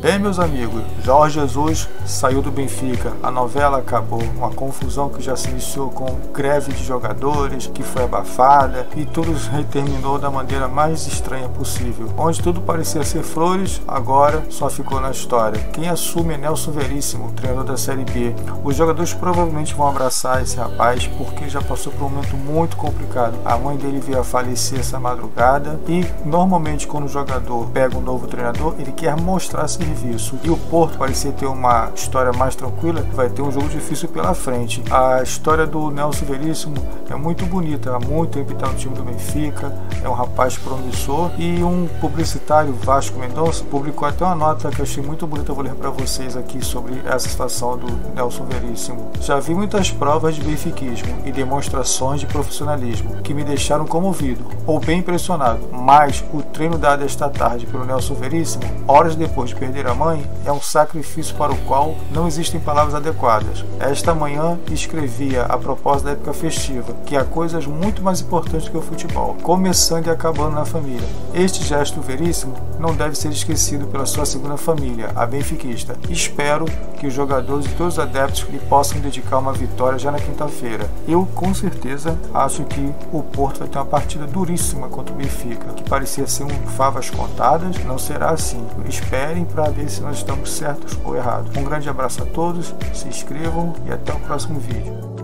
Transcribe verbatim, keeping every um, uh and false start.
Bem, meus amigos, Jorge Jesus saiu do Benfica, a novela acabou, uma confusão que já se iniciou com greve de jogadores, que foi abafada, e tudo terminou da maneira mais estranha possível. Onde tudo parecia ser flores, agora só ficou na história. Quem assume é Nelson Veríssimo, treinador da Série B. Os jogadores provavelmente vão abraçar esse rapaz, porque já passou por um momento muito complicado. A mãe dele veio a falecer essa madrugada, e normalmente quando o jogador pega um novo treinador, ele quer mostrar serviço. E o Porto parecia ter uma história mais tranquila, vai ter um jogo difícil pela frente. A história do Nelson Veríssimo é muito bonita, há muito tempo está no time do Benfica, é um rapaz promissor, e um publicitário, Vasco Mendonça, publicou até uma nota que eu achei muito bonita, eu vou ler para vocês aqui sobre essa situação do Nelson Veríssimo. Já vi muitas provas de benfiquismo e demonstrações de profissionalismo que me deixaram comovido ou bem impressionado, mas o treino dado esta tarde pelo Nelson Veríssimo, horas depois de perder a mãe, é um sacrifício para o qual não existem palavras adequadas. Esta manhã escrevia a propósito da época festiva que há coisas muito mais importantes que o futebol, começando e acabando na família. Este gesto Veríssimo não deve ser esquecido pela sua segunda família, a benfiquista. Espero que os jogadores e todos os adeptos lhe possam dedicar uma vitória já na quinta-feira. Eu com certeza acho que o Porto vai ter uma partida duríssima contra o Benfica, que parecia ser um favas contadas, não será assim. Esperem para ver se nós estamos certos ou errados. Um grande abraço a todos, se inscrevam e até o próximo vídeo.